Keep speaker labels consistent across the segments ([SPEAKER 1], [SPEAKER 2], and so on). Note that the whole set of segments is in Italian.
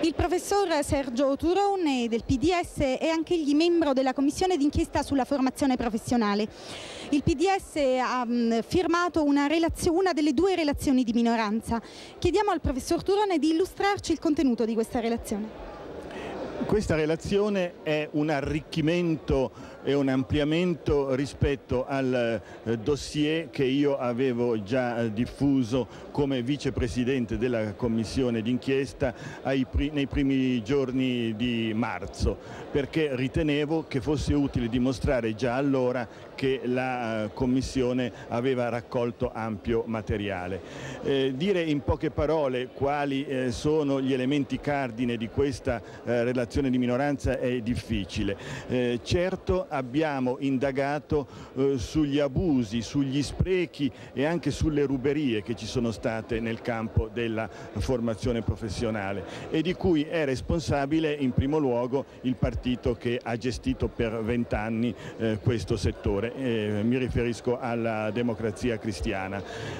[SPEAKER 1] Il professor Sergio Turone del PDS è anche egli membro della commissione d'inchiesta sulla formazione professionale. Il PDS ha firmato una delle due relazioni di minoranza. Chiediamo al professor Turone di illustrarci il contenuto di questa relazione.
[SPEAKER 2] Questa relazione è un arricchimento e un ampliamento rispetto al dossier che io avevo già diffuso come vicepresidente della commissione d'inchiesta nei primi giorni di marzo, perché ritenevo che fosse utile dimostrare già allora che la commissione aveva raccolto ampio materiale. Dire in poche parole quali sono gli elementi cardine di questa relazione di minoranza è difficile. Certo abbiamo indagato sugli abusi, sugli sprechi e anche sulle ruberie che ci sono state nel campo della formazione professionale e di cui è responsabile in primo luogo il partito che ha gestito per 20 anni questo settore. Mi riferisco alla Democrazia Cristiana.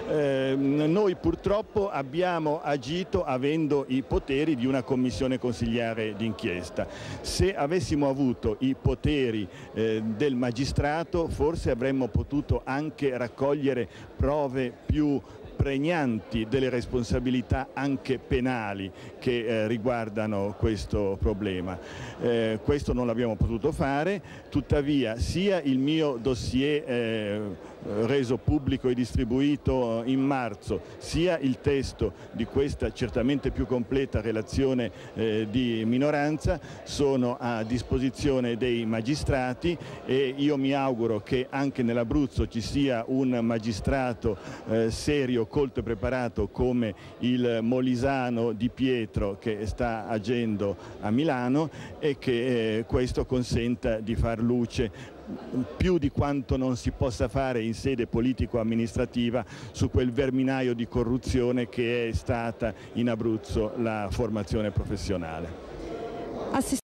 [SPEAKER 2] Noi purtroppo abbiamo agito avendo i poteri di una commissione consigliare d'inchiesta. Se avessimo avuto i poteri del magistrato, forse avremmo potuto anche raccogliere prove più pregnanti delle responsabilità anche penali che riguardano questo problema. Questo non l'abbiamo potuto fare, tuttavia sia il mio dossier reso pubblico e distribuito in marzo, sia il testo di questa certamente più completa relazione di minoranza sono a disposizione dei magistrati e io mi auguro che anche nell'Abruzzo ci sia un magistrato serio, colto e preparato come il molisano Di Pietro che sta agendo a Milano e che questo consenta di far luce più di quanto non si possa fare in sede politico-amministrativa su quel verminaio di corruzione che è stata in Abruzzo la formazione professionale.